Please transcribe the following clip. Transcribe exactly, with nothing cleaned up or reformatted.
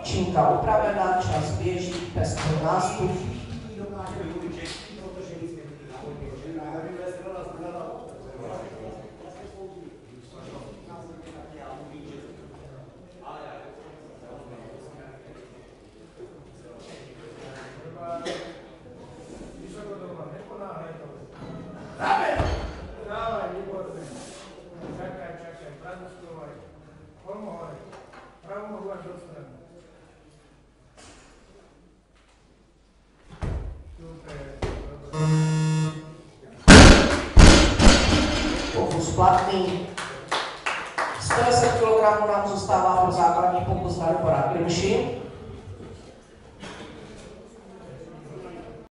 činka upravena, čas běží, pestro nástup. Pokus platný. sto deset kilogramů nám zůstává pro základní pokus na Libora Klimši.